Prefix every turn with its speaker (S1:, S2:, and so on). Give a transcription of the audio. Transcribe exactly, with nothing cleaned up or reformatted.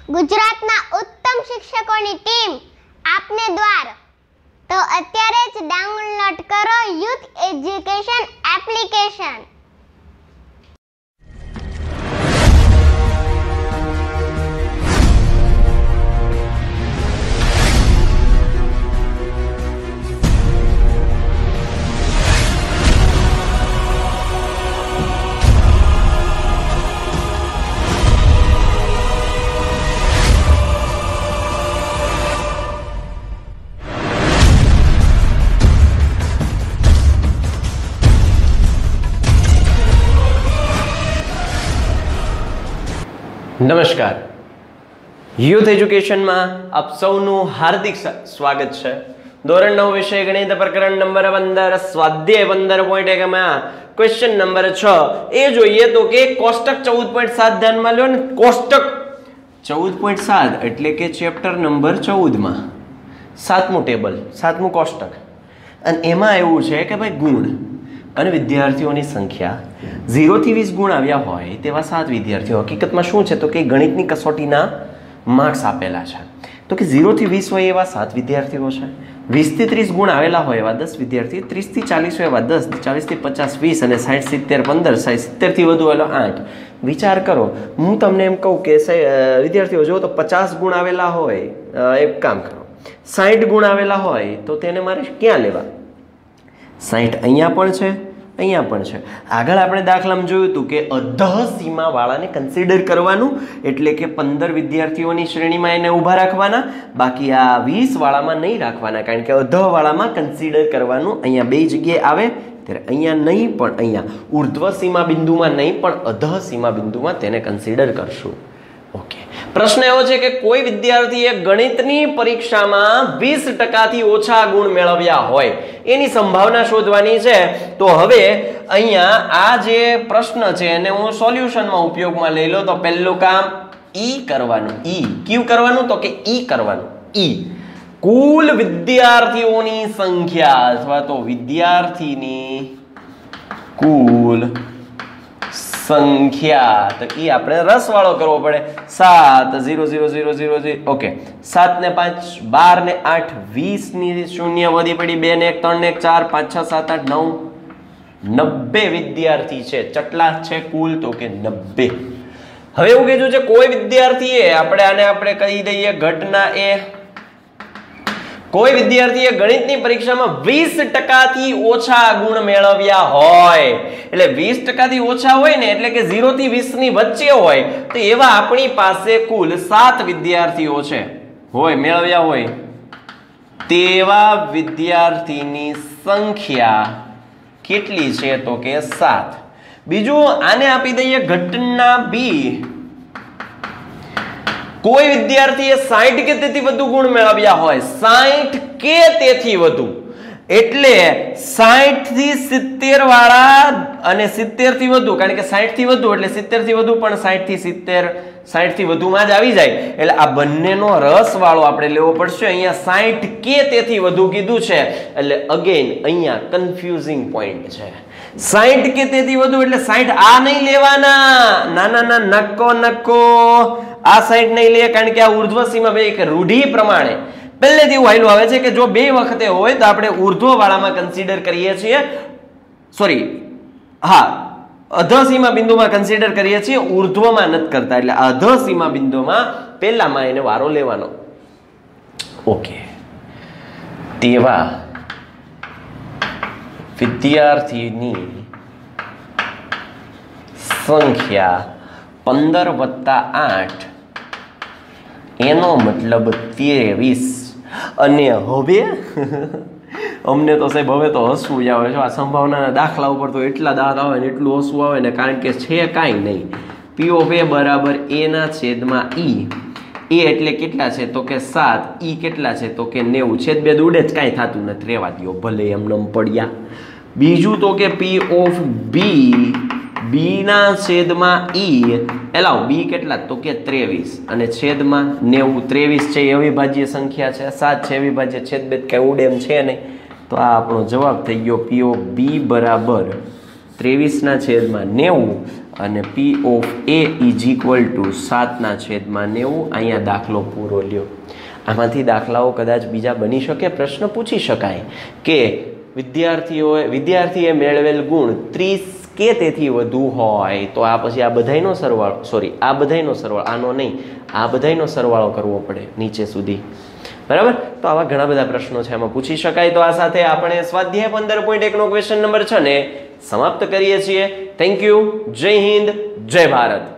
S1: ગુજરાતના ઉત્તમ શિક્ષકોની ટીમ આપને દ્વાર। તો અત્યારે જ ડાઉનલોડ કરો યુથ એજ્યુકેશન એપ્લિકેશન।
S2: નમસ્કાર, યુથ એજ્યુકેશનમાં આપ સૌનું હાર્દિક સ્વાગત છે। ધોરણ નવ વિષય ગણિત પ્રકરણ નંબર પંદર સ્વાધ્યાય પંદર પોઈન્ટ એક માં ક્વેશ્ચન નંબર છ એ જોઈએ તો કે કોષ્ટક ચૌદ પોઈન્ટ સાત ધ્યાનમાં લો ને। કોષ્ટક ચૌદ પોઈન્ટ સાત એટલે કે ચેપ્ટર નંબર ચૌદ માં સાતમું ટેબલ સાતમું કોષ્ટક, અને એમાં એવું છે કે ભાઈ ગુણ અને વિદ્યાર્થીઓની સંખ્યા ઝીરો થી વીસ ગુણ આવ્યા હોય તેવા સાત વિદ્યાર્થીઓ। હકીકતમાં શું છે તો કે ગણિતની કસોટીના માર્ક્સ આપેલા છે તો કે ઝીરો થી વીસ હોય એવા સાત વિદ્યાર્થીઓ છે, વીસ થી ત્રીસ ગુણ આવેલા હોય એવા દસ વિદ્યાર્થી, ત્રીસ થી ચાલીસ હોય એવા દસ, ચાલીસ થી પચાસ વીસ અને સાઠ સિત્તેર પંદર, સિત્તેર થી વધુ એટલે આઠ। વિચાર કરો, હું તમને એમ કહું કે વિદ્યાર્થીઓ જો તો પચાસ ગુણ આવેલા હોય, એક કામ કરો, સાઠ ગુણ આવેલા હોય તો તેને મારે ક્યાં લેવા? સાઠ અહીંયા પણ છે, અહીંયા પણ છે। આગળ આપણે દાખલામાં જોયું હતું કે અધઃ સીમા વાળાને કન્સિડર કરવાનું, એટલે કે પંદર વિદ્યાર્થીઓની શ્રેણીમાં એને ઊભા રાખવાના, બાકી આ વીસ વાળામાં નહીં રાખવાના, કારણ કે અધઃ વાળામાં કન્સિડર કરવાનું। અહીંયા બે જગ્યાએ આવે ત્યારે અહીંયા નહીં પણ અહીંયા ઉર્ધ્વ સીમા બિંદુમાં નહીં પણ અધઃ સીમા બિંદુમાં તેને કન્સિડર કરશું। ઓકે, પ્રશ્ન એવો છે કે કોઈ વિદ્યાર્થીએ ગણિતની પરીક્ષામાં વીસ ટકાથી ઓછા ગુણ મેળવ્યા હોય એની સંભાવના શોધવાની છે। તો હવે અહીંયા આ જે પ્રશ્ન છે એને હું સોલ્યુશનમાં ઉપયોગમાં લઈ લો તો પહેલું કામ ઈ કરવાનું। ઈ ક્યુ કરવાનું તો કે ઈ કરવાનું। ઈ કુલ વિદ્યાર્થીઓની સંખ્યા અથવા તો વિદ્યાર્થીની કુલ સંખ્યા, તો એ આપણે રસ વાળો કરવો પડે। સાત zero zero zero zero zero okay, સાત ને પાંચ બાર ને આઠ વીસ ની શૂન્ય વધી પડી, બે ને એક ત્રણ ને એક ચાર પાંચ છ સાત આઠ નવ, નબ્બે વિદ્યાર્થી છે। કેટલા છે કુલ તો કે નબ્બે। હવે એવું કીધું છે કોઈ વિદ્યાર્થીએ, આપણે આને આપણે કહી દઈએ ઘટના એ, કોઈ વિદ્યાર્થીએ ગણિતની પરીક્ષામાં વીસ ટકાથી ઓછા ગુણ મેળવ્યા હોય, એટલે વીસ ટકાથી ઓછા હોય ને એટલે કે ઝીરો થી વીસ ની વચ્ચે હોય, તો એવા આપણી પાસે કુલ સાત વિદ્યાર્થીઓ છે હોય મેળવ્યા હોય તેવા વિદ્યાર્થીની સંખ્યા કેટલી છે તો કે સાત। બીજું આને આપી દઈએ ઘટના બી, કોઈ વિદ્યાર્થીએ સાઠ કે તેથી વધુ ગુણ મેળવ્યા હોય, સાઠ કે તેથી વધુ એટલે સાઠ થી સિત્તેર વાળા અને સિત્તેર થી વધુ, કારણ કે સાઠ થી વધુ એટલે સિત્તેર થી વધુ પણ સાઠ થી સિત્તેર સાઠ થી વધુમાં જ આવી જાય, એટલે આ બંનેનો રસ વાળો આપણે લેવો પડશે। અહીંયા સાઠ કે તેથી વધુ કીધું છે એટલે અગેન અહીંયા કન્ફ્યુઝિંગ પોઈન્ટ છે। સાઠ કે તેથી વધુ એટલે સાઠ આ નહીં લેવાના, ના ના ના નક્કો નક્કો આ સાઈડ નહીં લે, કારણ કે આ ઉર્ધ્વ સીમા બે એક રૂઢિ પ્રમાણે પહેલેથી એવું હાલ્યું આવે છે કે જો બે વખતે હોય તો આપણે ઉર્ધ્વ વાળામાં કન્સિડર કરીએ છીએ, સોરી હા અધઃ સીમા બિંદુમાં કન્સિડર કરીએ છીએ, ઉર્ધ્વમાં નથી કરતા, એટલે અધઃ સીમા બિંદુમાં પહેલામાં એને વારો લેવાનો। ઓકે, તેવા વિદ્યાર્થીની સંખ્યા પંદર વત્તા આઠ એનો મતલબ ત્રેવીસ। અને હવે અમને તો સાહેબ હવે તો હસવું જ આવે છે, આ સંભાવનાના દાખલા ઉપર તો એટલા દાંત આવે ને એટલું હસવું આવે ને, કારણ કે છે કાંઈ નહીં, પી ઓફ એ બરાબર એના છેદમાં ઈ, એ એટલે કેટલા છે તો કે સાત, ઈ કેટલા છે તો કે નેવું, છેદ બે ઉડે જ કાંઈ થતું નથી, રહેવા દો ભલે એમને પડ્યા। બીજું તો કે પી ઓફ બી, બી ના છેદમાં ઈ, એલાવ બી કેટલા તો કે ત્રેવીસ અને છેદમાં નેવું, ત્રેવીસ છે એ અવિભાજ્ય સંખ્યા છે, સાત છે અવિભાજ્ય, છેદ બે કઈ ઉડે એમ છે નહીં, તો આ આપણો જવાબ થઈ ગયો પી ઓફ બી બરાબર ત્રેવીસ ના છેદમાં નેવું અને P of A is equal to સાતના છેદમાં નેવું. અહીંયા દાખલો પૂરો લ્યો. આમાંથી દાખલાઓ કદાચ બીજા બની શકે. પ્રશ્ન પૂછી શકાય કે વિદ્યાર્થીઓએ વિદ્યાર્થીએ મેળવેલ ગુણ ત્રીસ કે તેથી વધુ હોય તો આ પછી આ બધાયનો સરવાળો સોરી આ બધાયનો સરવાળો આનો નહીં આ બધાયનો સરવાળો કરવો પડે નીચે સુધી. બરાબર. તો આવા ઘણા બધા પ્રશ્નો છે એમાં પૂછી શકાય. તો આ સાથે આપણે સ્વાધ્યાય પંદર પોઈન્ટ એક નો ક્વેશ્ચન નંબર છ ને સમાપ્ત કરીએ છીએ. Thank you. જય હિન્દ, જય ભારત.